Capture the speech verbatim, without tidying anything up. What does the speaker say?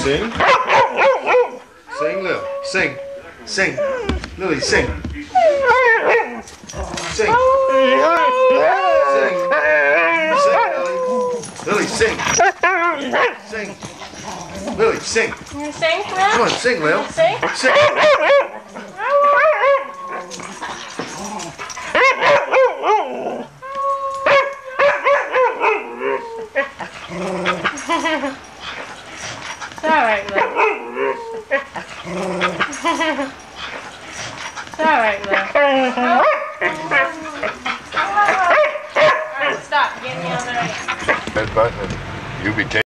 Sing. Sing, Lil. Sing. Sing. Lily, sing. Sing. Sing. Sing, Lily. Lily, sing. Sing. Lily, sing. You sing, Lil? Come on, sing, Lil. Sing? Sing. It's alright, Lil. It's alright, Lil. Alright, stop. Get me on the right. That button, you be taking.